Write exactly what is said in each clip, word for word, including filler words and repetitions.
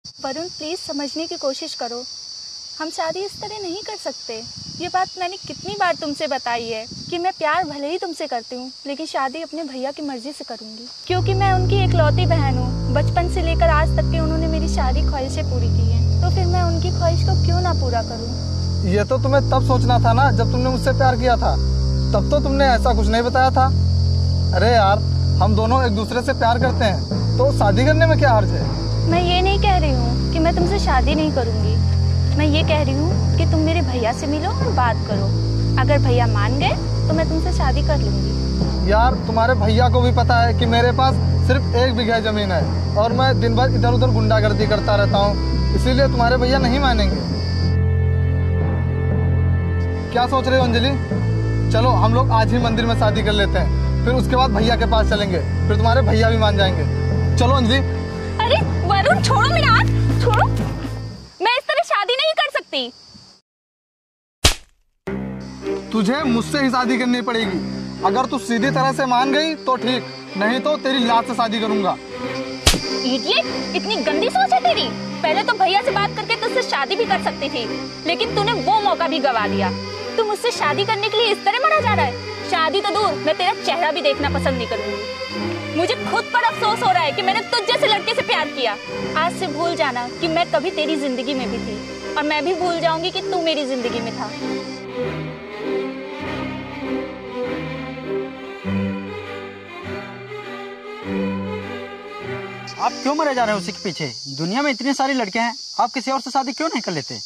Varun please समझने की कोशिश करो, हम शादी इस तरह नहीं कर सकते। ये बात मैंने कितनी बार तुमसे बताई है कि मैं प्यार भले ही तुमसे करती हूँ, लेकिन शादी अपने भैया की मर्जी से करूँगी, क्योंकि मैं उनकी इकलौती बहन हूँ। बचपन से लेकर आज तक की उन्होंने मेरी सारी ख्वाहिशें पूरी की हैं, तो फिर मैं उनकी ख्वाहिश को क्यों ना पूरा करूँ। ये तो तुम्हें तब सोचना था ना जब तुमने मुझसे प्यार किया था, तब तो तुमने ऐसा कुछ नहीं बताया था। अरे यार, हम दोनों एक दूसरे से प्यार करते हैं तो शादी करने में क्या हर्ज है। मैं ये नहीं कह रही हूँ कि मैं तुमसे शादी नहीं करूँगी, मैं ये कह रही हूँ कि तुम मेरे भैया से मिलो और बात करो। अगर भैया मान गए तो मैं तुमसे शादी कर लूँगी। यार, तुम्हारे भैया को भी पता है कि मेरे पास सिर्फ एक बीघा जमीन है और मैं दिन भर इधर उधर गुंडागर्दी करता रहता हूँ, इसीलिए तुम्हारे भैया नहीं मानेंगे। क्या सोच रहे हो अंजलि? चलो हम लोग आज ही मंदिर में शादी कर लेते हैं, फिर उसके बाद भैया के पास चलेंगे, फिर तुम्हारे भैया भी मान जाएंगे। चलो अंजलि। अरे वरुण, छोड़ो मेरा हाथ, छोड़ो। मैं इस तरह शादी नहीं कर सकती। तुझे मुझसे ही शादी करनी पड़ेगी। अगर तू सीधी तरह से मान गई तो ठीक, नहीं तो तेरी लात से शादी करूंगा। इडियट, इतनी गंदी सोच है तेरी। पहले तो भैया से बात करके तुझसे शादी भी कर सकती थी, लेकिन तूने वो मौका भी गवा दिया। तू मुझसे शादी करने के लिए इस तरह मरा जा रहा है। शादी तो दूर, मैं तेरा चेहरा भी देखना पसंद नहीं करूंगी। मुझे खुद पर अफसोस हो रहा है कि मैंने तुझ जैसे लड़के से प्यार किया। आज से भूल जाना कि मैं कभी तेरी जिंदगी में भी थी, और मैं भी भूल जाऊंगी कि तू मेरी जिंदगी में था। आप क्यों मरे जा रहे हो उसी के पीछे? दुनिया में इतने सारे लड़के हैं, आप किसी और से शादी क्यों नहीं कर लेते?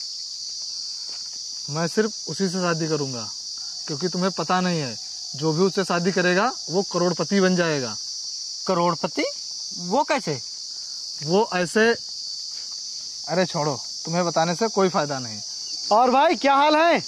मैं सिर्फ उसी से शादी करूंगा, क्योंकि तुम्हें पता नहीं है, जो भी उससे शादी करेगा वो करोड़पति बन जाएगा। करोड़पति? वो कैसे? वो ऐसे, अरे छोड़ो, तुम्हें बताने से कोई फायदा नहीं। और भाई क्या हाल है?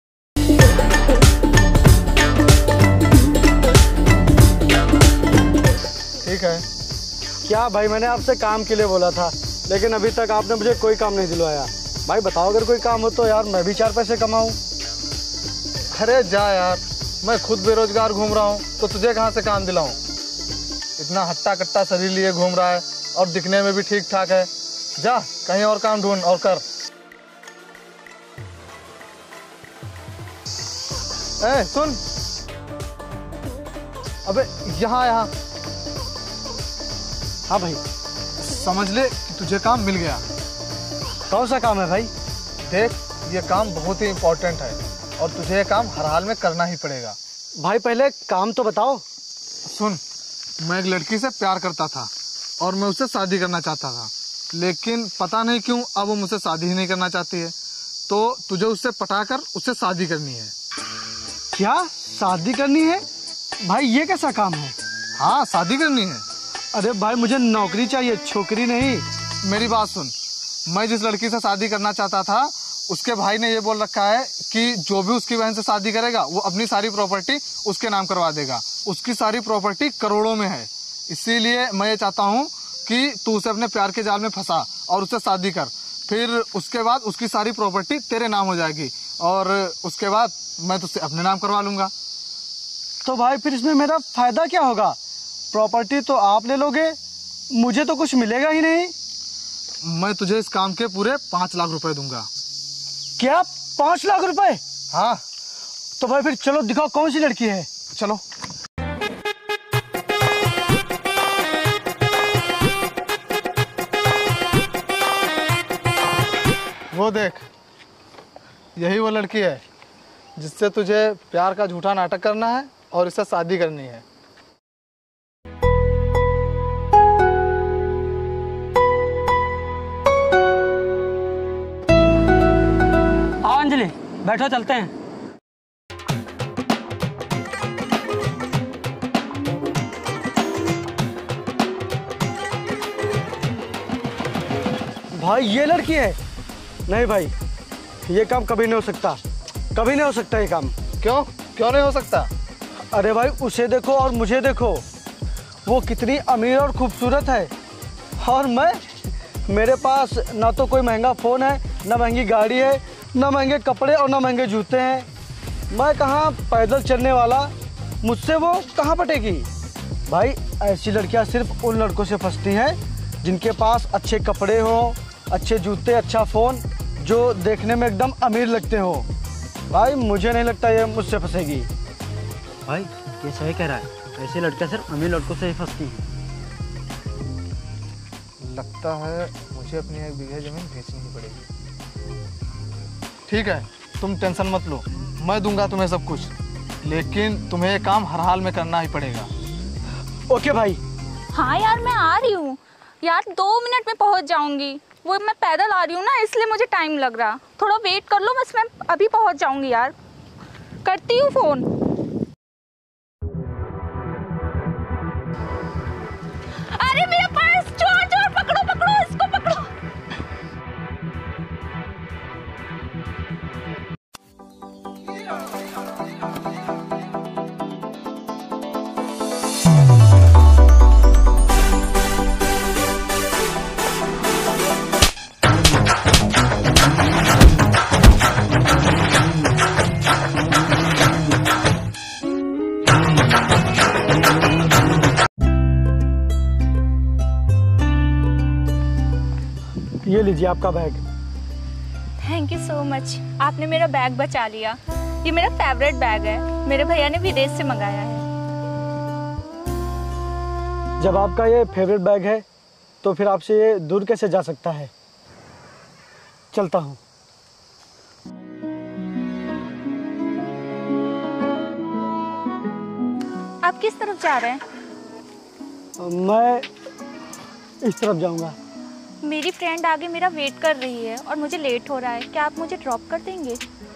ठीक है। क्या भाई, मैंने आपसे काम के लिए बोला था, लेकिन अभी तक आपने मुझे कोई काम नहीं दिलवाया। भाई बताओ, अगर कोई काम हो तो यार मैं भी चार पैसे कमाऊं। अरे जा यार, मैं खुद बेरोजगार घूम रहा हूँ तो तुझे कहाँ से काम दिलाऊं? इतना हट्टा कट्टा शरीर लिए घूम रहा है और दिखने में भी ठीक ठाक है। जा कहीं और काम ढूंढ और कर। ए सुन, अबे यहाँ यहाँ। हाँ भाई। समझ ले कि तुझे काम मिल गया। कौन सा काम है भाई? देख, ये काम बहुत ही इम्पोर्टेंट है और तुझे ये काम हर हाल में करना ही पड़ेगा। भाई पहले काम तो बताओ। सुन, मैं एक लड़की से प्यार करता था और मैं उससे शादी करना चाहता था, लेकिन पता नहीं क्यों अब वो मुझसे शादी ही नहीं करना चाहती है। तो तुझे उससे पटाकर उससे शादी करनी है। क्या शादी करनी है? भाई ये कैसा काम है? हाँ, शादी करनी है। अरे भाई मुझे नौकरी चाहिए, छोकरी नहीं। मेरी बात सुन, मैं जिस लड़की से शादी करना चाहता था उसके भाई ने ये बोल रखा है कि जो भी उसकी बहन से शादी करेगा वो अपनी सारी प्रॉपर्टी उसके नाम करवा देगा। उसकी सारी प्रॉपर्टी करोड़ों में है, इसीलिए मैं ये चाहता हूँ कि तू उसे अपने प्यार के जाल में फंसा और उससे शादी कर। फिर उसके बाद उसकी सारी प्रॉपर्टी तेरे नाम हो जाएगी और उसके बाद मैं तुझसे अपने नाम करवा लूंगा। तो भाई फिर इसमें मेरा फायदा क्या होगा? प्रॉपर्टी तो आप ले लोगे, मुझे तो कुछ मिलेगा ही नहीं। मैं तुझे इस काम के पूरे पाँच लाख रुपए दूंगा। क्या पाँच लाख रुपए? हाँ। तो भाई फिर चलो दिखाओ कौन सी लड़की है। चलो। वो देख, यही वो लड़की है जिससे तुझे प्यार का झूठा नाटक करना है और इससे शादी करनी है। आओ अंजलि, बैठो, चलते हैं। भाई ये लड़की है? नहीं भाई, ये काम कभी नहीं हो सकता, कभी नहीं हो सकता ये काम। क्यों क्यों नहीं हो सकता? अरे भाई उसे देखो और मुझे देखो, वो कितनी अमीर और खूबसूरत है, और मैं, मेरे पास ना तो कोई महंगा फ़ोन है, ना महंगी गाड़ी है, ना महंगे कपड़े और ना महंगे जूते हैं। मैं कहाँ पैदल चलने वाला, मुझसे वो कहाँ पटेगी? भाई ऐसी लड़कियाँ सिर्फ उन लड़कों से फंसती हैं जिनके पास अच्छे कपड़े हो, अच्छे जूते, अच्छा फ़ोन, जो देखने में एकदम अमीर लगते हो। भाई मुझे नहीं लगता ये मुझसे फंसेगी। भाई ये सही कह रहा है, ऐसी लड़कियां सिर्फ अमीर लड़कों से ही फंसती हैं। लगता है मुझे अपनी एक बीघा जमीन बेचनी ही पड़ेगी। ठीक है, तुम टेंशन मत लो, मैं दूंगा तुम्हें सब कुछ, लेकिन तुम्हें ये काम हर हाल में करना ही पड़ेगा। ओके भाई। हाँ यार मैं आ रही हूँ यार, दो मिनट में पहुँच जाऊंगी। वो मैं पैदल आ रही हूँ ना, इसलिए मुझे टाइम लग रहा। थोड़ा वेट कर लो, बस मैं अभी पहुँच जाऊंगी यार। करती हूँ फ़ोन। अरे मेरा पर्स, चोर चोर, पकड़ो पकड़ो इसको, पकड़ो। ये लीजिए आपका bag. Thank you so much, आपने मेरा बैग बचा लिया। ये मेरा फेवरेट बैग है, मेरे भैया ने विदेश से मंगाया है। जब आपका ये फेवरेट बैग है तो फिर आपसे ये दूर कैसे जा सकता है। चलता हूँ। आप किस तरफ जा रहे हैं? मैं इस तरफ जाऊँगा। मेरी फ्रेंड आगे मेरा वेट कर रही है और मुझे लेट हो रहा है, क्या आप मुझे ड्रॉप कर देंगे?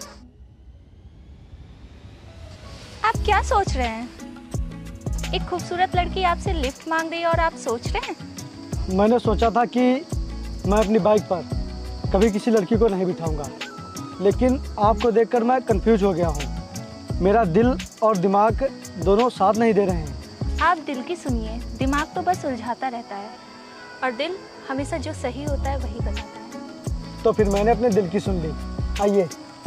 आप क्या सोच रहे हैं? एक खूबसूरत लड़की आपसे लिफ्ट मांग रही है और आप सोच रहे हैं? मैंने सोचा था कि मैं अपनी बाइक पर कभी किसी लड़की को नहीं बिठाऊंगा, लेकिन आपको देखकर मैं कंफ्यूज हो गया हूँ। मेरा दिल और दिमाग दोनों साथ नहीं दे रहे हैं। आप दिल की सुनिए, दिमाग तो बस उलझाता रहता है और दिल हमेशा जो सही होता है वही बताता है। तो फिर मैंने अपने दिल की सुन ली। आइए।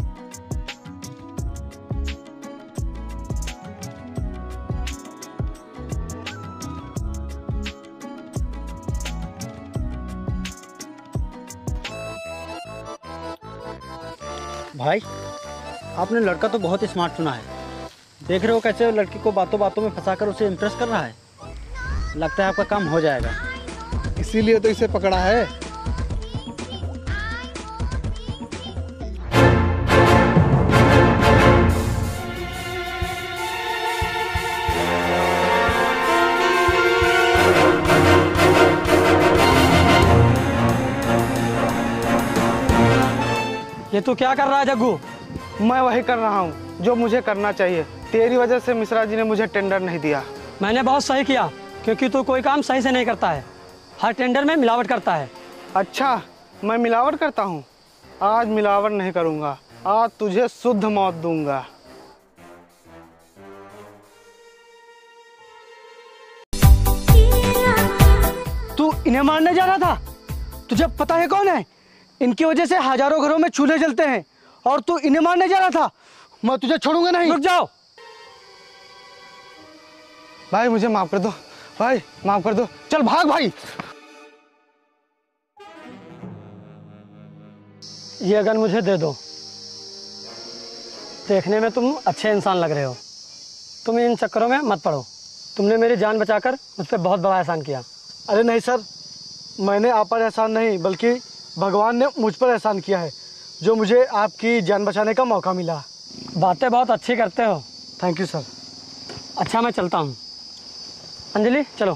भाई आपने लड़का तो बहुत ही स्मार्ट चुना है। देख रहे हो कैसे लड़की को बातों बातों में फंसाकर उसे इम्प्रेस कर रहा है। लगता है आपका काम हो जाएगा। इसीलिए तो इसे पकड़ा है। ये तो क्या कर रहा है जग्गू? मैं वही कर रहा हूँ जो मुझे करना चाहिए। तेरी वजह से मिश्रा जी ने मुझे टेंडर नहीं दिया। मैंने बहुत सही किया, क्योंकि तू कोई काम सही से नहीं करता है, हर टेंडर में मिलावट करता है। अच्छा, मैं मिलावट करता हूँ? आज मिलावट नहीं करूँगा, आज तुझे शुद्ध मौत दूंगा। तू इन्हें मारने जा रहा था? तुझे पता है कौन है? इनकी वजह से हजारों घरों में चूल्हे जलते हैं और तू इन्हें मारने जा रहा था। मैं तुझे छोड़ूंगा नहीं। रुक जाओ। भाई मुझे माफ कर दो, भाई माफ कर दो। चल भाग भाई। ये गन मुझे दे दो। देखने में तुम अच्छे इंसान लग रहे हो, तुम इन चक्करों में मत पड़ो। तुमने मेरी जान बचाकर मुझ पर बहुत बड़ा एहसान किया। अरे नहीं सर, मैंने आप पर एहसान नहीं, बल्कि भगवान ने मुझ पर एहसान किया है, जो मुझे आपकी जान बचाने का मौका मिला। बातें बहुत अच्छी करते हो। Thank you sir. अच्छा मैं चलता हूँ। अंजलि चलो।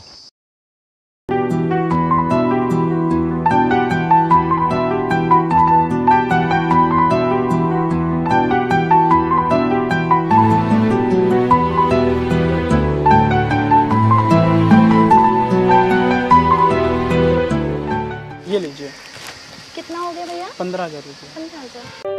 ये लीजिए। कितना हो गया भैया? पंद्रह हजार रुपये। पंद्रह हजार।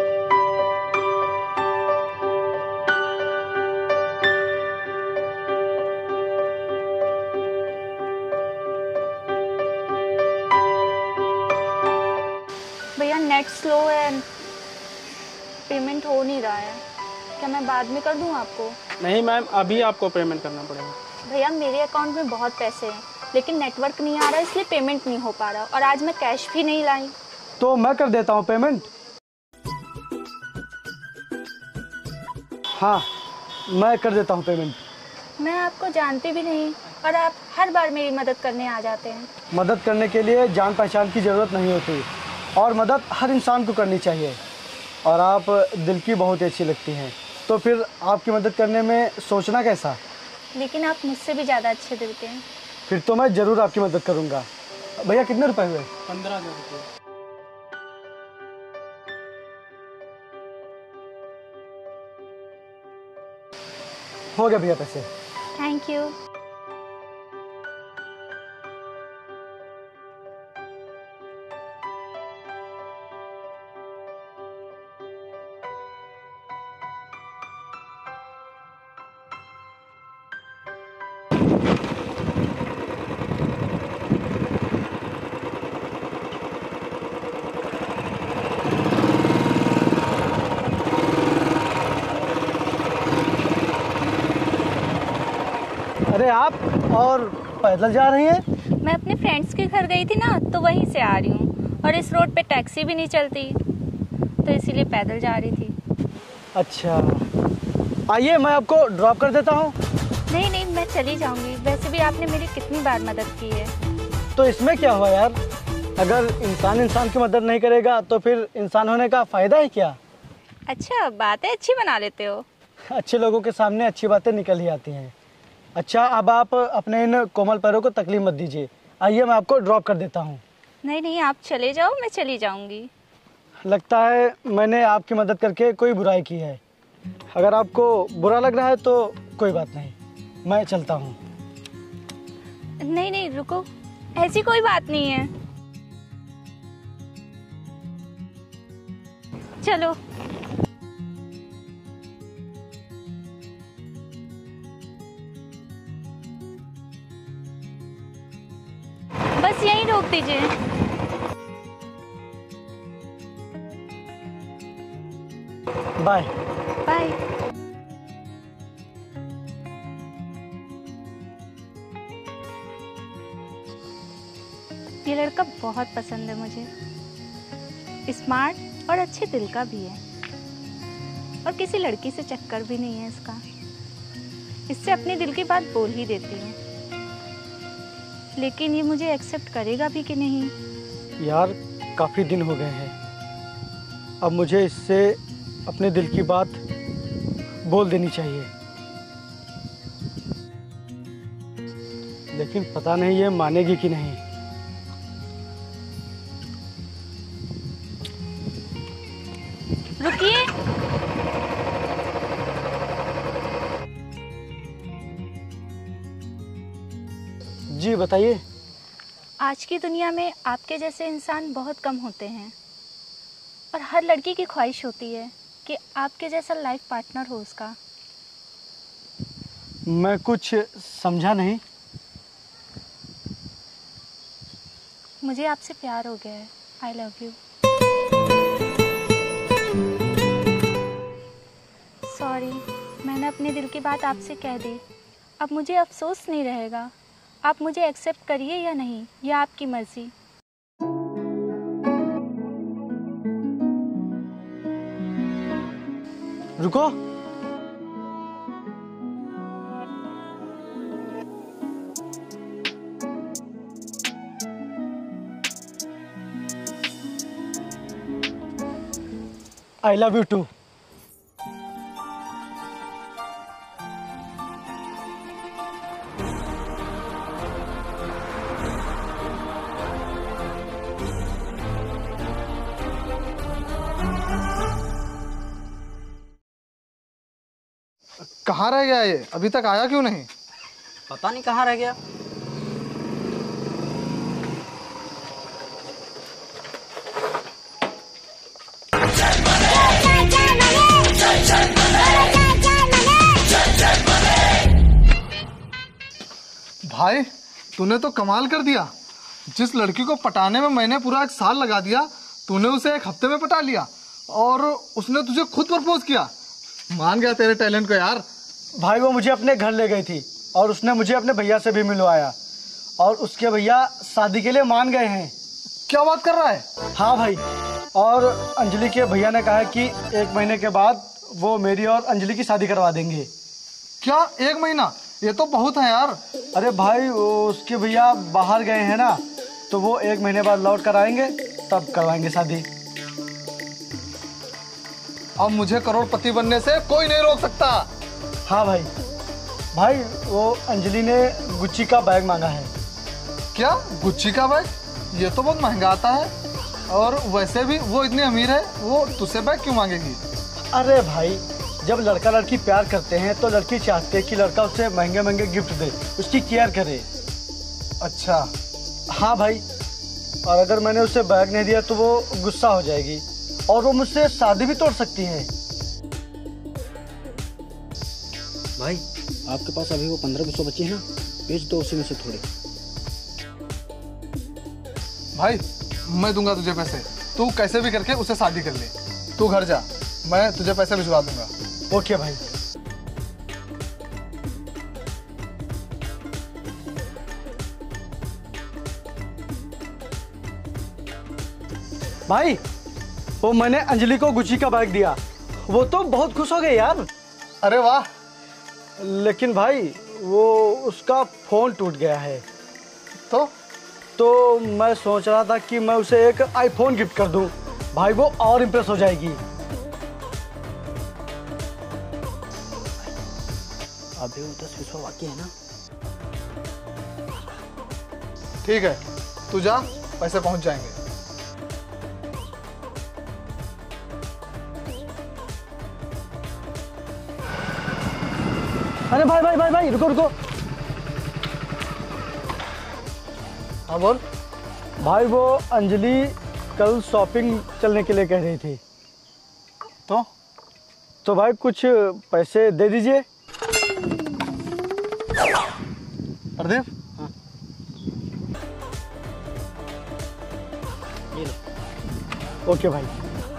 भैया नेट स्लो है, पेमेंट हो नहीं रहा है, क्या मैं बाद में कर दूं आपको? नहीं मैम, अभी आपको पेमेंट करना पड़ेगा। भैया मेरे अकाउंट में बहुत पैसे हैं, लेकिन नेटवर्क नहीं आ रहा इसलिए पेमेंट नहीं हो पा रहा, और आज मैं कैश भी नहीं लाई। तो मैं कर देता हूँ पेमेंट। हाँ, मैं कर देता हूँ पेमेंट। मैं आपको जानती भी नहीं और आप हर बार मेरी मदद करने आ जाते हैं। मदद करने के लिए जान पहचान की ज़रूरत नहीं होती, और मदद हर इंसान को करनी चाहिए। और आप दिल की बहुत अच्छी लगती हैं, तो फिर आपकी मदद करने में सोचना कैसा। लेकिन आप मुझसे भी ज़्यादा अच्छे दिल के हैं। फिर तो मैं ज़रूर आपकी मदद करूँगा। भैया कितने रुपए हुए? पंद्रह हजार रुपये। हो गया भैया पैसे। Thank you. अरे आप और पैदल जा रही हैं? मैं अपने फ्रेंड्स के घर गई थी ना, तो वहीं से आ रही हूँ, और इस रोड पे टैक्सी भी नहीं चलती, तो इसीलिए पैदल जा रही थी। अच्छा, आइए मैं आपको ड्रॉप कर देता हूँ। नहीं नहीं, मैं चली जाऊंगी। वैसे भी आपने मेरी कितनी बार मदद की है। तो इसमें क्या हुआ यार, अगर इंसान इंसान की मदद नहीं करेगा तो फिर इंसान होने का फ़ायदा है क्या। अच्छा, बातें अच्छी बना लेते हो। अच्छे लोगों के सामने अच्छी बातें निकल ही आती हैं। अच्छा, अब आप अपने इन कोमल पैरों को तकलीफ मत दीजिए। आइए मैं आपको ड्रॉप कर देता हूँ। नहीं नहीं, आप चले जाओ, मैं चली जाऊंगी। लगता है मैंने आपकी मदद करके कोई बुराई की है। अगर आपको बुरा लग रहा है तो कोई बात नहीं, मैं चलता हूँ। नहीं नहीं, रुको, ऐसी कोई बात नहीं है। चलो। बस यहीं रोक दीजिए। Bye bye. ये लड़का बहुत पसंद है मुझे। स्मार्ट और अच्छे दिल का भी है, और किसी लड़की से चक्कर भी नहीं है इसका। इससे अपने दिल की बात बोल ही देती हूँ, लेकिन ये मुझे एक्सेप्ट करेगा भी कि नहीं। यार, काफ़ी दिन हो गए हैं, अब मुझे इससे अपने दिल की बात बोल देनी चाहिए। लेकिन पता नहीं ये मानेगी कि नहीं। रुकिए। जी बताइए। आज की दुनिया में आपके जैसे इंसान बहुत कम होते हैं, और हर लड़की की ख्वाहिश होती है कि आपके जैसा लाइफ पार्टनर हो उसका। मैं कुछ समझा नहीं। मुझे आपसे प्यार हो गया है। आई लव यू। सॉरी, मैंने अपने दिल की बात आपसे कह दी। अब मुझे अफसोस नहीं रहेगा। आप मुझे एक्सेप्ट करिए या नहीं, यह आपकी मर्जी। रुको। I love you too. कहाँ रह गया ये, अभी तक आया क्यों नहीं? पता नहीं कहाँ रह गया। भाई, तूने तो कमाल कर दिया। जिस लड़की को पटाने में मैंने पूरा एक साल लगा दिया, तूने उसे एक हफ्ते में पटा लिया, और उसने तुझे खुद प्रपोज किया। मान गया तेरे टैलेंट को यार। भाई, वो मुझे अपने घर ले गई थी और उसने मुझे अपने भैया से भी मिलवाया, और उसके भैया शादी के लिए मान गए हैं। क्या बात कर रहा है? हाँ भाई, और अंजलि के भैया ने कहा है कि एक महीने के बाद वो मेरी और अंजलि की शादी करवा देंगे। क्या एक महीना? ये तो बहुत है यार। अरे भाई वो उसके भैया बाहर गए हैं ना, तो वो एक महीने बाद लौट कर आएंगे, तब करवाएंगे शादी। अब मुझे करोड़पति बनने से कोई नहीं रोक सकता। हाँ भाई। भाई वो अंजलि ने गुच्ची का बैग मांगा है। क्या? गुच्ची का बैग? ये तो बहुत महंगा आता है, और वैसे भी वो इतनी अमीर है, वो तुझसे बैग क्यों मांगेगी? अरे भाई, जब लड़का लड़की प्यार करते हैं तो लड़की चाहती है कि लड़का उसे महंगे महंगे गिफ्ट दे, उसकी केयर करे। अच्छा। हाँ भाई, और अगर मैंने उसे बैग नहीं दिया तो वो गुस्सा हो जाएगी और वो मुझसे शादी भी तोड़ सकती है। भाई आपके पास अभी वो पंद्रह बीस सौ बचे हैं ना, बेच दो उसी में से थोड़े। भाई मैं दूंगा तुझे पैसे, तू कैसे भी करके उसे शादी कर ले। तू घर जा, मैं तुझे पैसे भिजवा दूंगा। ओके भाई। भाई वो मैंने अंजलि को गुच्ची का बैग दिया, वो तो बहुत खुश हो गई यार। अरे वाह। लेकिन भाई वो उसका फोन टूट गया है, तो तो मैं सोच रहा था कि मैं उसे एक आईफोन गिफ्ट कर दूं, भाई वो और इम्प्रेस हो जाएगी। अभी वो दस बीस बाकी है ना। ठीक है, तू जा, पैसे पहुंच जाएंगे। अरे भाई भाई भाई भाई रुको रुको। हाँ बोल। भाई वो अंजलि कल शॉपिंग चलने के लिए कह रही थी, तो तो भाई कुछ पैसे दे दीजिए। प्रदीप। हाँ ये लो। ओके भाई।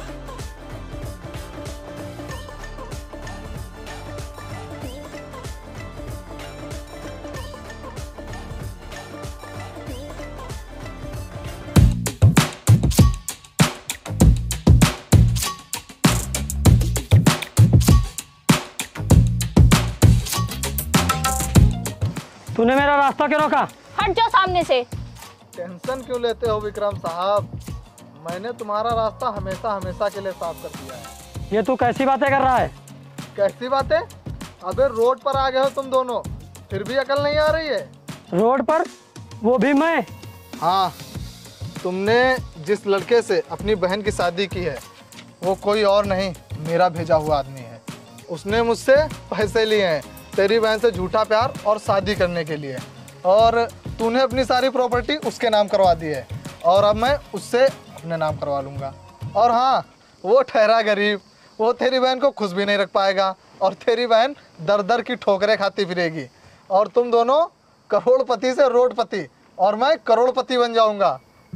तूने मेरा रास्ता क्यों रोका? हट जाओ सामने से। टेंशन क्यों लेते हो विक्रम साहब? मैंने तुम्हारा रास्ता हमेशा हमेशा के लिए साफ कर दिया है। ये तू कैसी बातें कर रहा है? कैसी बातें? अबे रोड पर आ गए हो तुम दोनों, फिर भी अकल नहीं आ रही है? रोड पर? वो भी मैं? हाँ, तुमने जिस लड़के से अपनी बहन की शादी की है वो कोई और नहीं, मेरा भेजा हुआ आदमी है। उसने मुझसे पैसे लिए हैं तेरी बहन से झूठा प्यार और शादी करने के लिए, और तूने अपनी सारी प्रॉपर्टी उसके नाम करवा दी है, और अब मैं उससे अपने नाम करवा लूँगा। और हाँ, वो ठहरा गरीब, वो तेरी बहन को खुश भी नहीं रख पाएगा, और तेरी बहन दर दर की ठोकरें खाती फिरेगी, और तुम दोनों करोड़पति से रोडपति, और मैं करोड़पति बन जाऊंगा।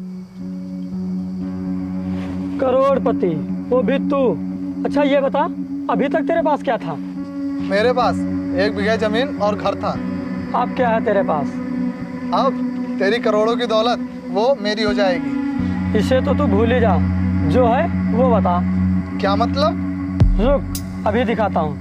करोड़पति? वो भी तू? अच्छा ये बता, अभी तक तेरे पास क्या था? मेरे पास एक बीघा जमीन और घर था। अब क्या है तेरे पास? अब तेरी करोड़ों की दौलत वो मेरी हो जाएगी। इसे तो तू भूल ही जा, जो है वो बता। क्या मतलब? रुक, अभी दिखाता हूँ।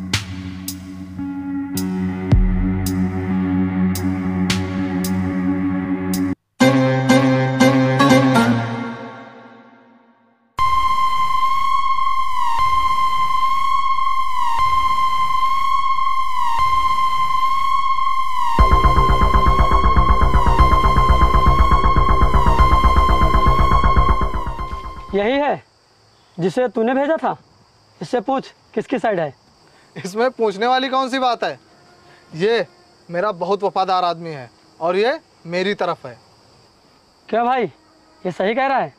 यही है जिसे तूने भेजा था? इससे पूछ किसकी साइड है। इसमें पूछने वाली कौन सी बात है? ये मेरा बहुत वफादार आदमी है और ये मेरी तरफ है। क्या भाई, ये सही कह रहा है?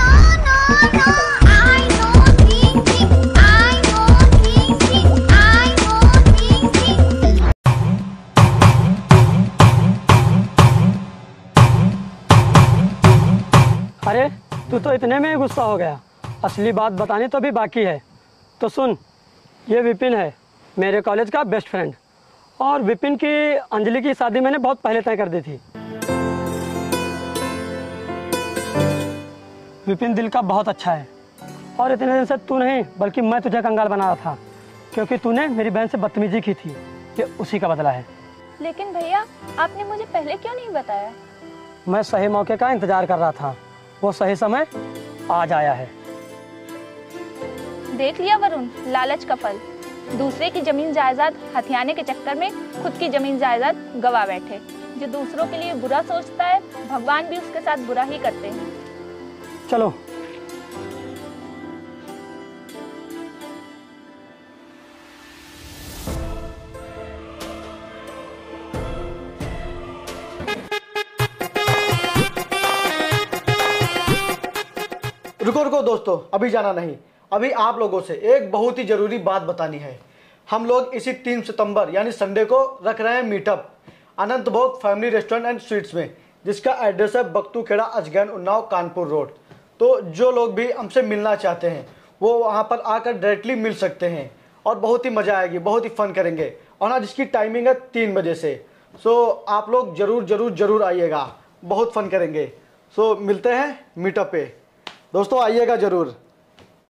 अरे तू तो इतने में ही गुस्सा हो गया, असली बात बतानी तो भी बाकी है। तो सुन, ये विपिन है, मेरे कॉलेज का बेस्ट फ्रेंड, और विपिन की अंजलि की शादी मैंने बहुत पहले तय कर दी थी। विपिन दिल का बहुत अच्छा है और इतने दिन से तू नहीं बल्कि मैं तुझे कंगाल बना रहा था क्योंकि तूने मेरी बहन से बदतमीजी की थी। ये उसी का बदला है। लेकिन भैया आपने मुझे पहले क्यों नहीं बताया? मैं सही मौके का इंतजार कर रहा था, वो सही समय आज आया है। देख लिया वरुण, लालच का फल। दूसरे की जमीन जायदाद हथियाने के चक्कर में खुद की जमीन जायदाद गवा बैठे। जो दूसरों के लिए बुरा सोचता है भगवान भी उसके साथ बुरा ही करते हैं। चलो। रुको रुको दोस्तों, अभी जाना नहीं। अभी आप लोगों से एक बहुत ही जरूरी बात बतानी है। हम लोग इसी तीन सितंबर यानी संडे को रख रहे हैं मीटअप अनंत भोग फैमिली रेस्टोरेंट एंड स्वीट्स में, जिसका एड्रेस है बख्तू खेड़ा, अजगैन, उन्नाव, कानपुर रोड। तो जो लोग भी हमसे मिलना चाहते हैं वो वहाँ पर आकर डायरेक्टली मिल सकते हैं और बहुत ही मज़ा आएगी, बहुत ही फन करेंगे। और हाँ, जिसकी टाइमिंग है तीन बजे से। सो आप लोग जरूर जरूर जरूर आइएगा, बहुत फन करेंगे। सो मिलते हैं मीटअप पे, दोस्तों आइएगा जरूर।